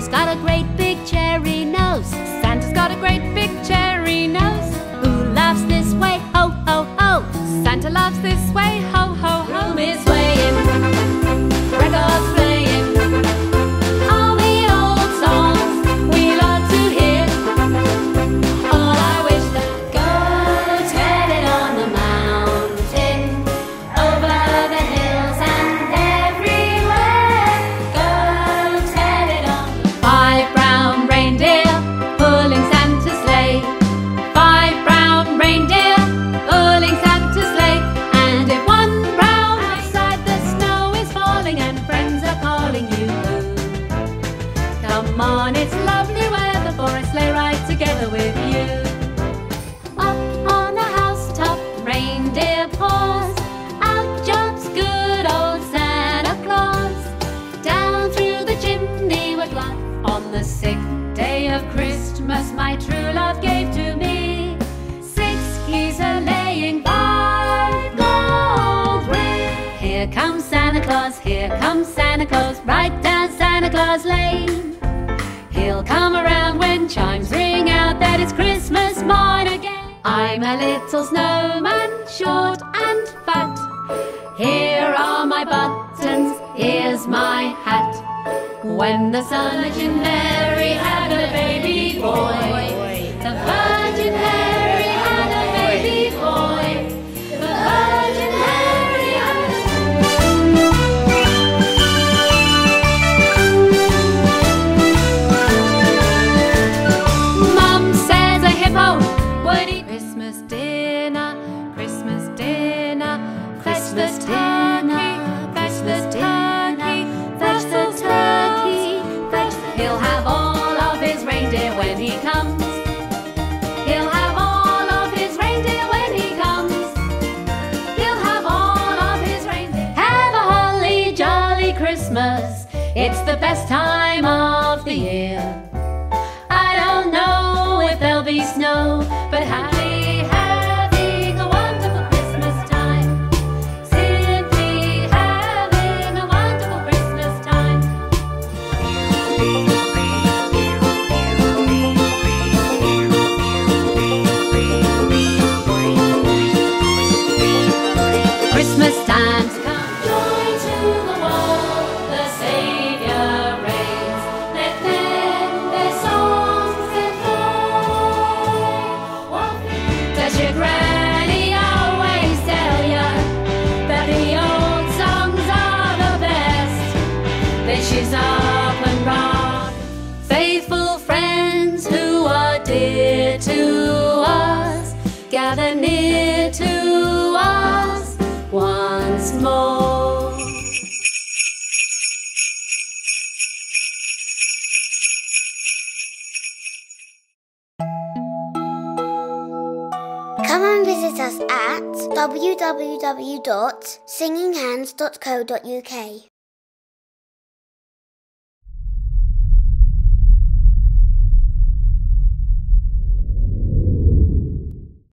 Who's got a great big cherry nose? Santa's got a great big cherry nose. Who laughs this way? Ho, ho, ho. Santa laughs this way. Ho, ho, ho. Room is swaying, records playing, all the old songs we love to hear. All I wish that goes headed on the mountain, over the hills and everywhere. Goes headed on. 5 brown reindeer pulling Santa's sleigh. 5 brown reindeer pulling Santa's sleigh. And if one brown outside the snow is falling and friends are calling you, come on, it's lovely weather for a sleigh ride together with you. Up on the housetop, reindeer paws, out jumps good old Santa Claus. Down through the chimney with light. On the 6th day of Christmas, my true love gave to me 6 geese a-laying, 5 gold rings. Here comes Santa Claus, here comes Santa Claus, right down Santa Claus Lane. He'll come around when chimes ring out that it's Christmas morn again. I'm a little snowman, short and fat. Here are my buttons, here's my hat. When the Virgin Mary had a baby boy, the Virgin Mary had a baby boy, the Virgin Mary had a... Mum says a hippo would eat Christmas dinner, Christmas dinner, fetch the turkey, fetch the turkey, fetch the turkey. He'll have all of his reindeer when he comes. He'll have all of his reindeer when he comes. He'll have all of his reindeer. Have a holly jolly Christmas. It's the best time of the year. I don't know if there'll be snow, but happy having a wonderful Christmas time. Simply having a wonderful Christmas time. Christmas time's come, joy to the world, the Savior reigns. Let them their songs declare. Does your granny always tell ya that the old songs are the best? Then she's up and round. Faithful friends who are dear to us, gather near to us once more. Come and visit us at www.singinghands.co.uk.